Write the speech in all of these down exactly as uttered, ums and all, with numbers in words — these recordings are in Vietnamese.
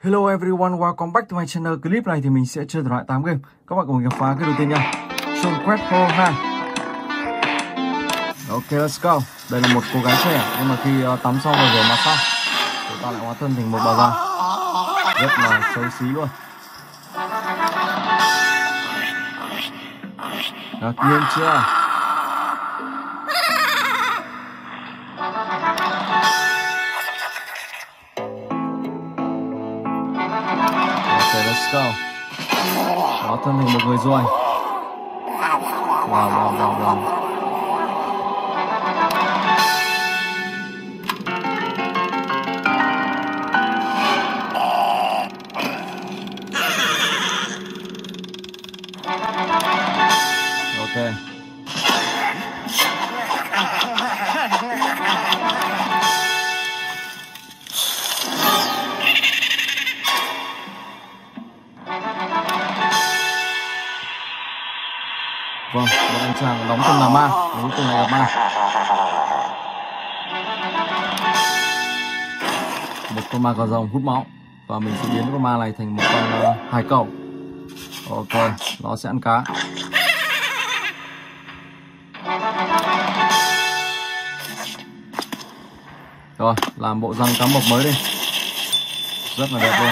Hello everyone, welcome back to my channel. Clip này thì mình sẽ chơi thể loại tám game. Các bạn cùng mình khám phá cái đầu tiên nha. Sean Quest Hero hai. Ok, let's go. Đây là một cô gái trẻ, nhưng mà khi uh, tắm xong rồi rửa mặt xong, chúng ta lại hóa thân thành một bà già rất là xấu xí luôn. Ngạc nhiên chưa? Ok, let's go. Hóa thân thành một người ruồi. Wow, wow, wow, wow. Ok. Vâng, một anh chàng đóng trong là ma, cuối cùng này gặp ma. Một con ma cà rồng hút máu và mình sẽ biến con ma này thành một con uh, hải cẩu. Ok, nó sẽ ăn cá. Rồi, làm bộ răng cá mập mới đi. Rất là đẹp luôn.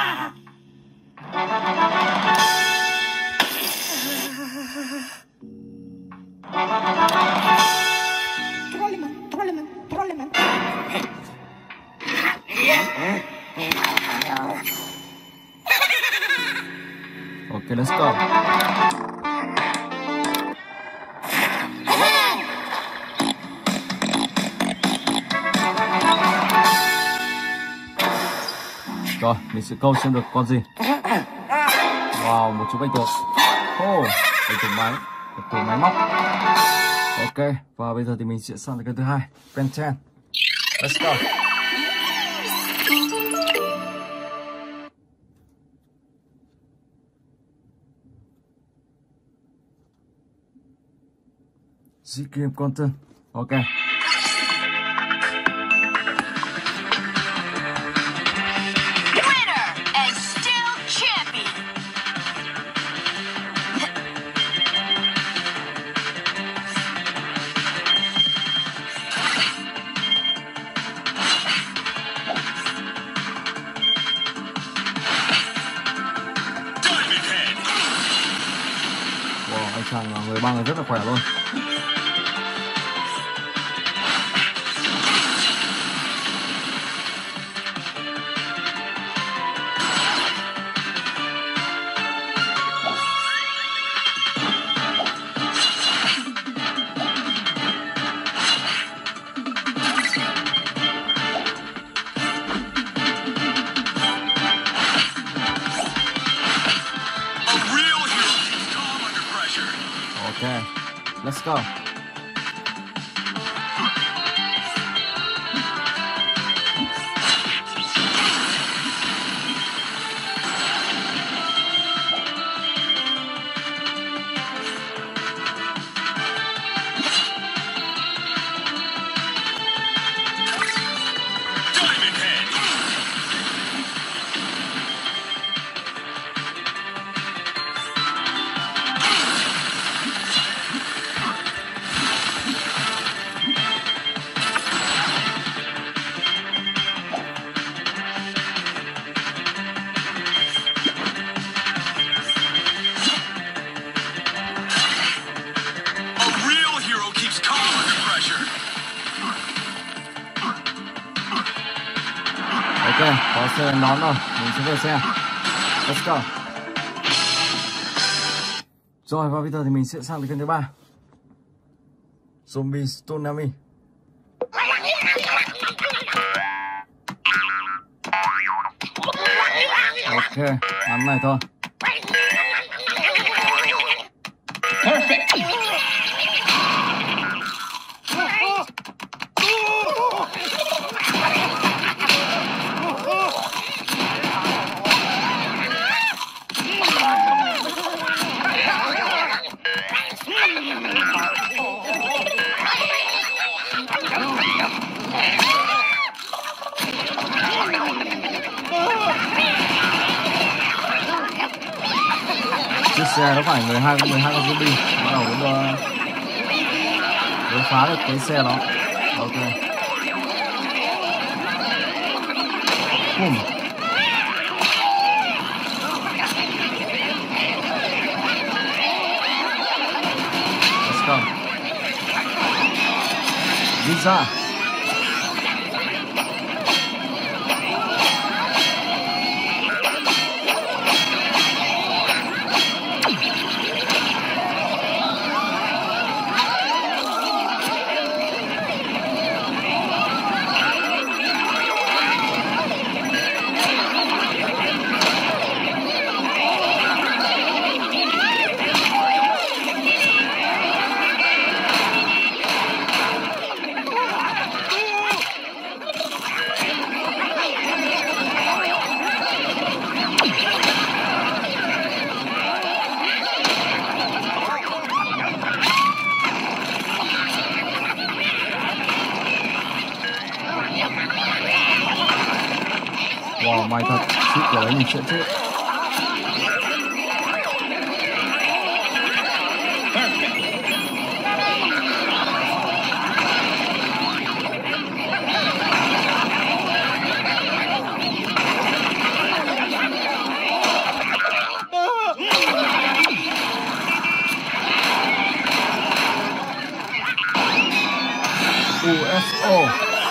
Ok, let's go. Rồi, mình sẽ câu xem được con gì. Wow, một chú bạch tuộc. Oh, bạch tuộc máy, bạch tuộc máy móc. Ok, và bây giờ thì mình sẽ sang cái thứ hai, Ben mười. Let's go. Z game content. Ok. Anh chàng là người băng này rất là khỏe luôn. Okay, let's go. Ok, có xe nón rồi, mình sẽ về xe. Let's go. Rồi, và bây giờ thì mình sẽ sang đến kênh thứ ba, Zombie Tsunami. Ok, ngắn này thôi. Perfect. xe nó phải mười hai mười hai con zombie bắt đầu nó đưa, đưa phá được cái xe đó. Ok. Boom. Let's go. Đi ra. Wow, may thật, suýt của đấy mình sẽ chết. u ép o.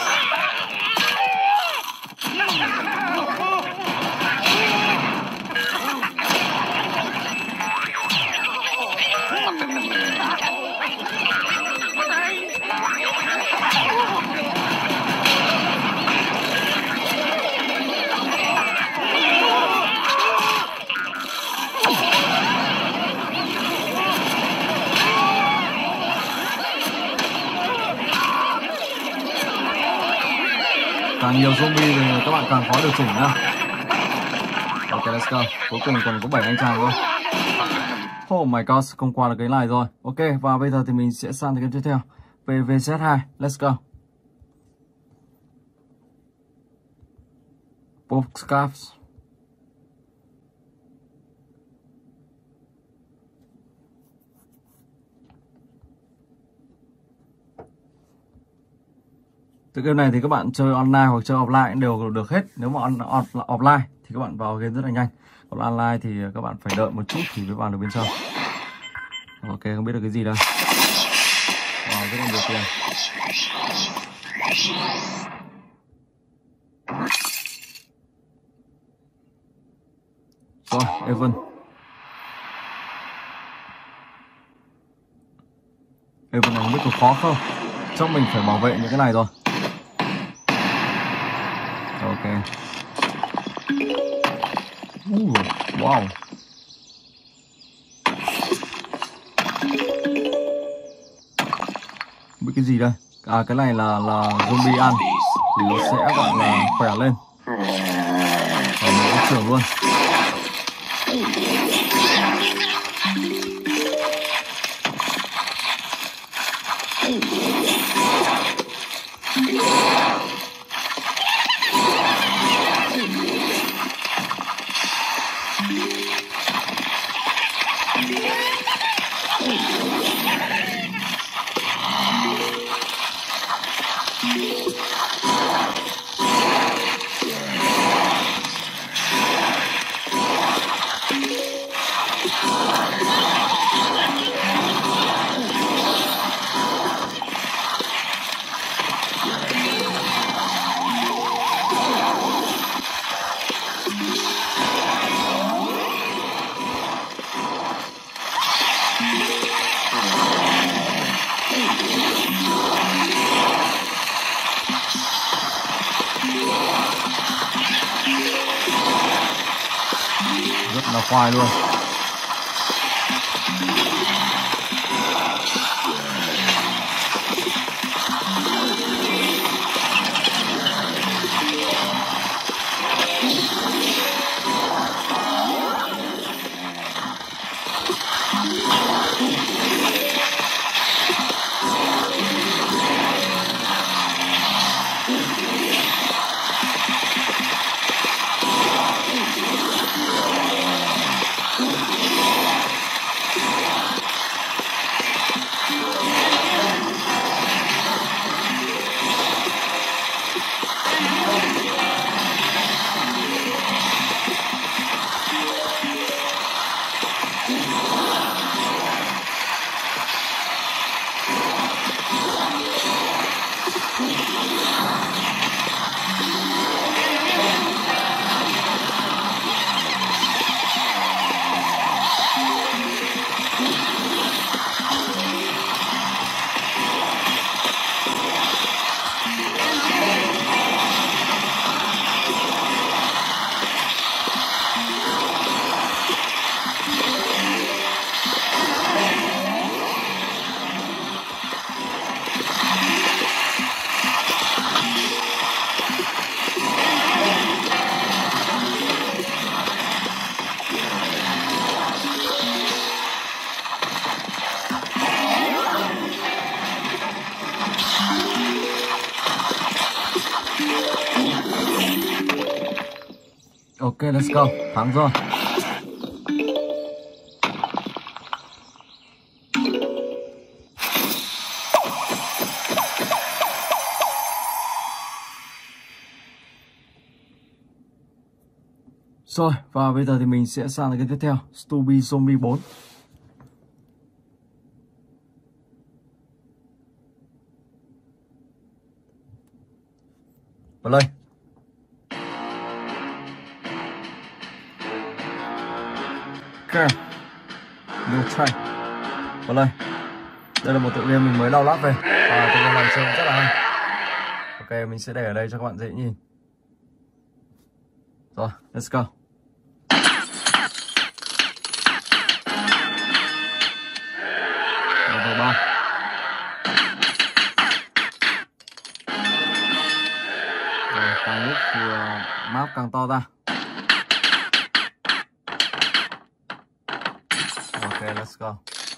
Càng nhiều zombie thì các bạn càng khó điều chỉnh nhá. Ok, let's go. Cuối cùng còn có bảy anh chàng thôi. Oh my god, không qua được cái này rồi. Ok, và bây giờ thì mình sẽ sang cái tiếp theo. pê vê zét hai, let's go. Postcards. Tựa game này thì các bạn chơi online hoặc chơi offline đều được hết. Nếu mà on, on, offline thì các bạn vào game rất là nhanh. Còn online thì các bạn phải đợi một chút thì mới vào được bên trong. Ok, không biết được cái gì đây. Wow, rất là nhiều tiền. Rồi, Evan. Evan này không biết có khó không? Chắc mình phải bảo vệ những cái này rồi. Ok. Uh, wow. Biết cái gì đây? À, cái này là là zombie ăn thì nó sẽ gọi là khỏe lên. Và mình cũng trưởng luôn. Rất là khoai luôn. Ok, let's go. Thắng rồi. Rồi, và bây giờ thì mình sẽ sang cái tiếp theo, Stubby Zombie bốn. Vào đây. Ok. New try. Vào đây. Đây là một tựa game mình mới download về. Và tựa game này chơi rất là hay. Ok, mình sẽ để ở đây cho các bạn dễ nhìn. Rồi, let's go. Level ba. Rồi, càng lúc thì uh, map càng to ra. Ok, let's go.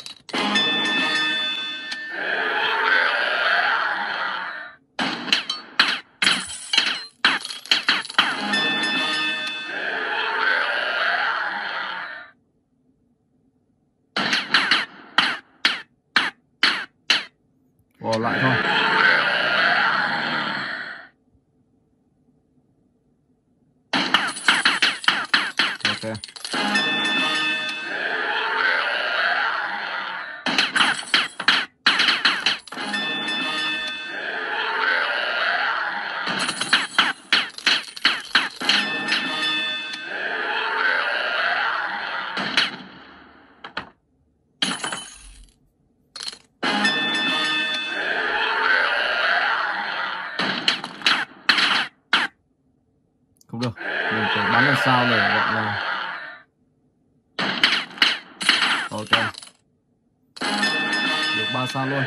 Bỏ lại thôi. Ok. Không được, mình phải bắn làm sao để gọi là ok, được ba sao luôn.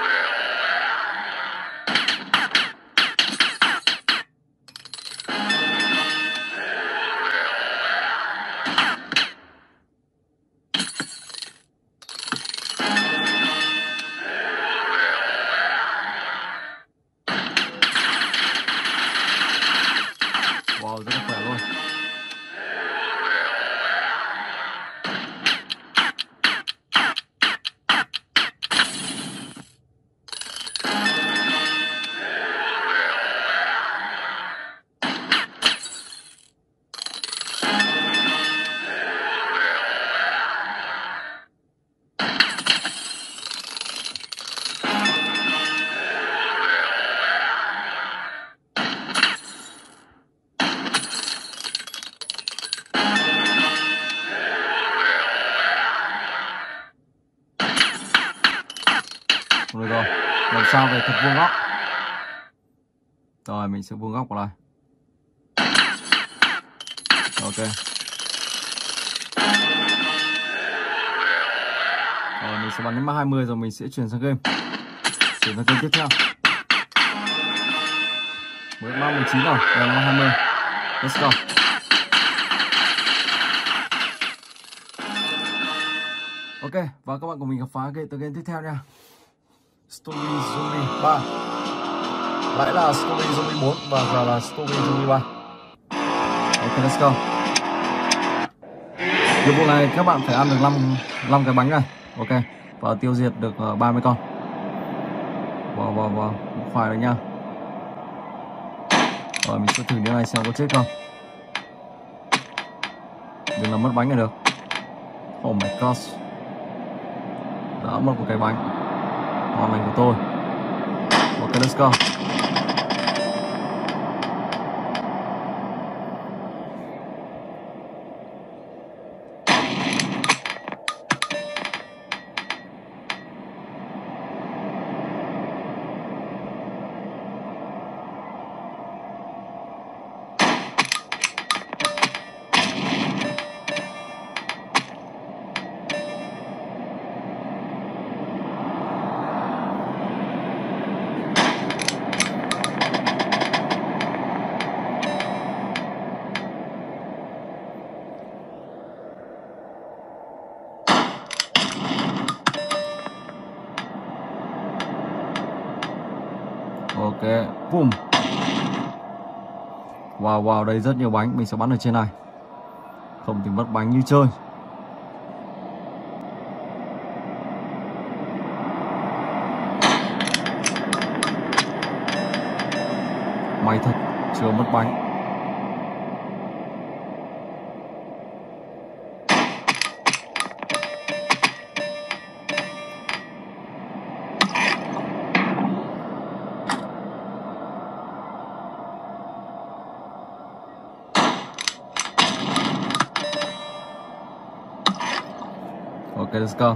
Wow, rất là khỏe luôn. Được rồi, làm sao về thật vuông góc. Rồi mình sẽ vuông góc vào đây. Ok. Rồi mình sẽ bắn đến map hai mươi rồi mình sẽ chuyển sang game. Chuyển sang game tiếp theo. Mới map mười chín rồi, đây là map hai mươi. Let's go. Ok, và các bạn cùng mình khám phá cái tựa game tiếp theo nha. Stubby Zombie ba. Lại là Stubby Zombie bốn và giờ là Stubby Zombie ba. Ok, let's go. Nhiệm vụ này các bạn phải ăn được năm cái bánh này. Ok, và tiêu diệt được ba mươi con. Wow, wow, wow, khoai được nha. Rồi mình sẽ thử điều này xem có chết không. Đừng làm mất bánh này được. Oh my god, đã mất một cái bánh ngon lành của tôi. Ok, let's go. Ok, boom. Wow wow, đây rất nhiều bánh, mình sẽ bắn ở trên này. Không thì mất bánh như chơi. May thật, chưa mất bánh. Ok, let's go.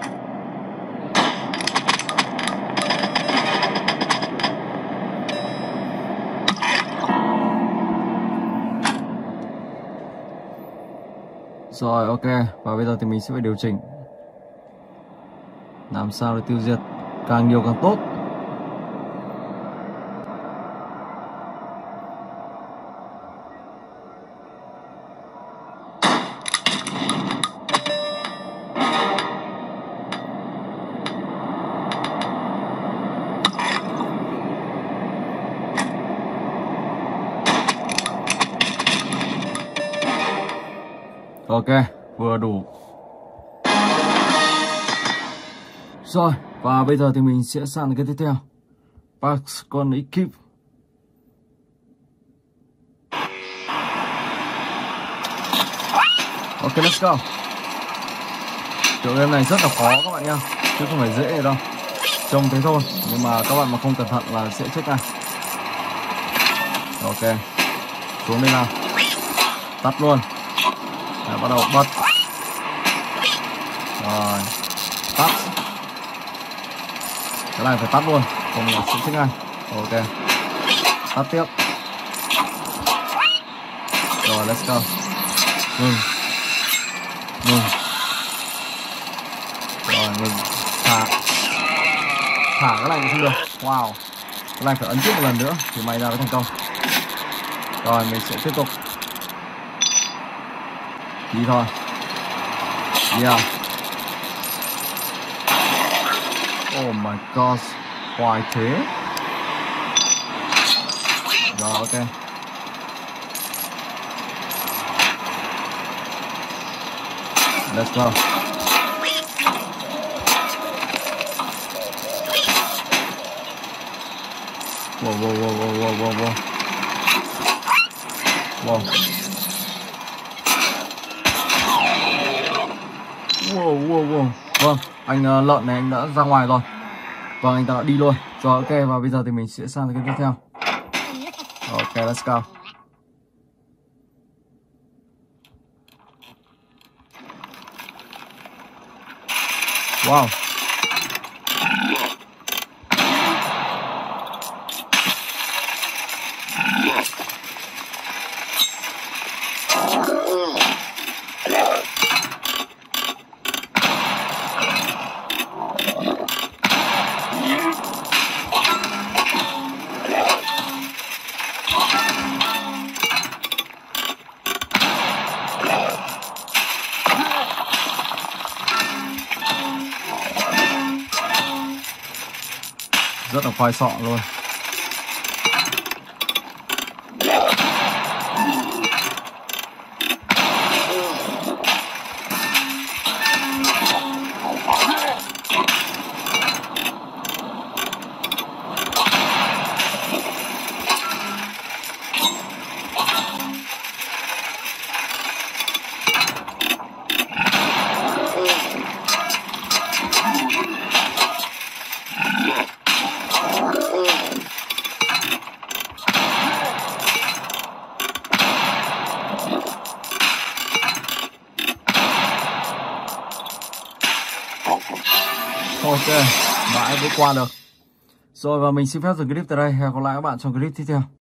Rồi, ok. Và bây giờ thì mình sẽ phải điều chỉnh làm sao để tiêu diệt càng nhiều càng tốt. Ok, vừa đủ. Rồi, và bây giờ thì mình sẽ sang cái tiếp theo. Pax con Equipe. Ok, let's go. Kiểu game này rất là khó các bạn nha, chứ không phải dễ đâu. Trông thế thôi, nhưng mà các bạn mà không cẩn thận là sẽ chết ngay. Ok, xuống đây nào. Tắt luôn. Đấy, bắt đầu bật. Rồi, tắt. Cái này phải tắt luôn, không là sẽ chết ngay. Ok, tắt tiếp. Rồi, let's go. Ngừng. Ngừng. Rồi, ngừng. Thả. Thả cái này cũng không được. Wow. Cái này phải ấn tiếp một lần nữa thì may ra mới thành công. Rồi, mình sẽ tiếp tục. Đi thôi. Yeah. Oh my god. Hoài thế. Rồi, ok. Let's go. Wow, wow, wow, wow, wow, wow. Wow. Wow, wow, wow. Vâng, anh uh, lợn này anh đã ra ngoài rồi. Vâng, anh ta đã đi luôn. Rồi, ok, và bây giờ thì mình sẽ sang cái tiếp theo. Ok, let's go. Wow. Rất là khoai sọ luôn. Ok, mãi mới qua được. Rồi và mình xin phép dừng clip tại đây. Hẹn gặp lại các bạn trong clip tiếp theo.